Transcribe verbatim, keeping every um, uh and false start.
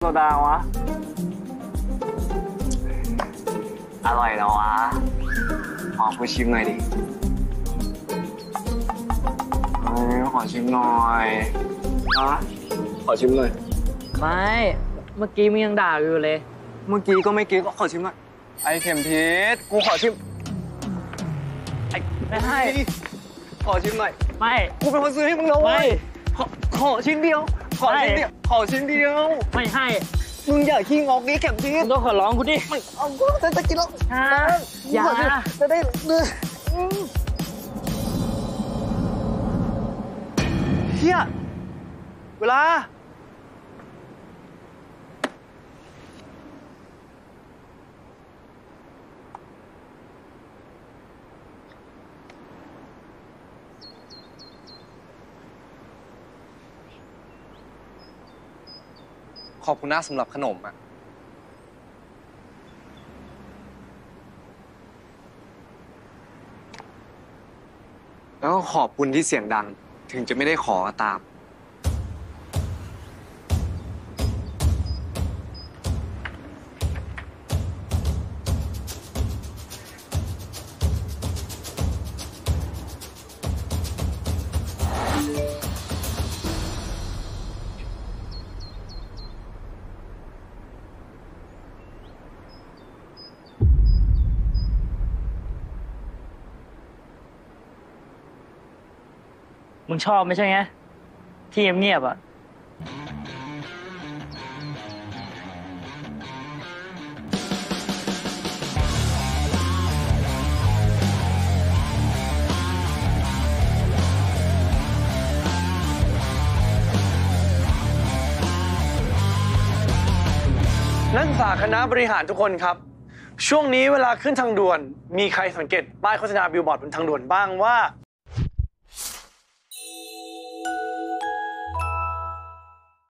ดาวะอร่อยแล้ววะขอกูชิมหน่อยดิขอชิมหน่อยนะขอชิมหน่อยไม่เมื่อกี้มึงยังด่าอยู่เลยเมื่อกี้ก็ไม่กี้ก็ขอชิมหน่อยไอเข็มทิศกูขอชิมไอไม่ให้ขอชิมหน่อยไม่กูเป็นคนซื้อให้มึงนะเว้ยขอขอชิ้นเดียวขอชิ้นเดียวขอชิ้นเดียวไม่ให้มึงอย่าขี้งอกนี้เข็มทิศมึงต้องขอร้องกูดิไม่เอากูจะจะกินแล้วอย่าจะได้เนื้อเฮียเวลาขอบคุณนะสำหรับขนมอะแล้วก็ขอบคุณที่เสียงดังถึงจะไม่ได้ขอก็ตามมึงชอบไม่ใช่ไงที่เงียบๆอ่ะนักศึกษาคณะบริหารทุกคนครับช่วงนี้เวลาขึ้นทางด่วนมีใครสังเกตป้ายโฆษณาบิลบอร์ดบนทางด่วนบ้างว่า